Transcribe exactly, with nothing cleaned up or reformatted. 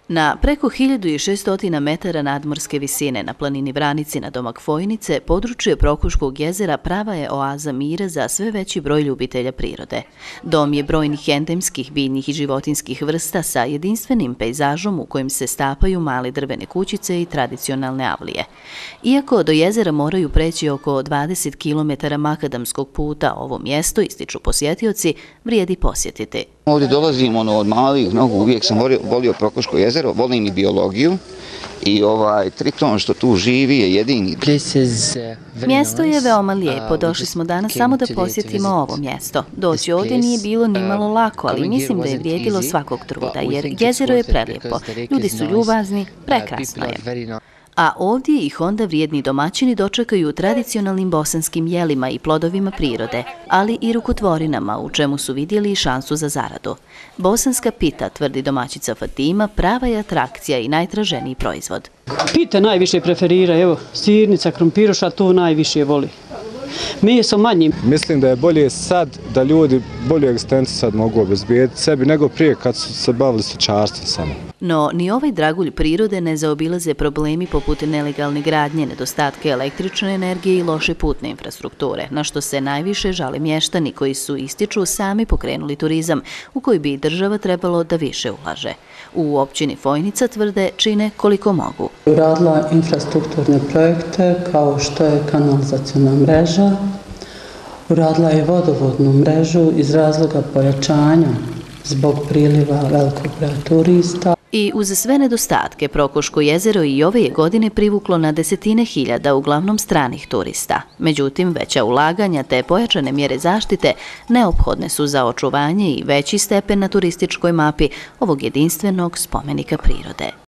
Na preko hiljadu šesto metara nadmorske visine na planini Vranici na domak Fojnice, područje Prokuškog jezera prava je oaza mira za sve veći broj ljubitelja prirode. Dom je brojnih endemskih, biljnih i životinskih vrsta sa jedinstvenim pejzažom u kojem se stapaju male drvene kućice i tradicionalne avlije. Iako do jezera moraju preći oko dvadeset kilometara makadamskog puta, ovo mjesto, ističu posjetioci, vrijedi posjetiti. Ovdje dolazim ono, od malih nogu, uvijek sam volio, volio Prokuško jezero, volim i biologiju i ovaj Triton što tu živi je jedini. Mjesto je veoma lijepo, došli smo danas samo da posjetimo ovo mjesto. Doći ovdje nije bilo ni malo lako, ali mislim da je vrijedilo svakog truda, jer jezero je prelijepo, ljudi su ljubazni, prekrasno je. A ovdje ih onda vrijedni domaćini dočekaju tradicionalnim bosanskim jelima i plodovima prirode, ali i rukotvorinama, u čemu su vidjeli i šansu za zaradu. Bosanska pita, tvrdi domaćica Fatima, prava je atrakcija i najtraženiji proizvod. Pite najviše preferira, evo, sirnica, krompiroša, to najviše voli. Meso manjim. Mislim da je bolje sad da ljudi bolju egzistenciju sad mogu obezbijediti sebi nego prije kad su se bavili stočarstvom samo. No, ni ovaj dragulj prirode ne zaobilaze problemi poput nelegalne gradnje, nedostatke električne energije i loše putne infrastrukture, na što se najviše žale mještani koji su, ističu, sami pokrenuli turizam, u koji bi država trebalo da više ulaže. U općini Fojnica tvrde čine koliko mogu. Uradila infrastrukturne projekte kao što je kanalizacijona mreža, uradila je vodovodnu mrežu iz razloga pojačanja zbog priliva velikog broja turista. I uz sve nedostatke, Prokuško jezero i ove je godine privuklo na desetine hiljada, uglavnom stranih turista. Međutim, veća ulaganja te pojačane mjere zaštite neophodne su za očuvanje i veći stepen na turističkoj mapi ovog jedinstvenog spomenika prirode.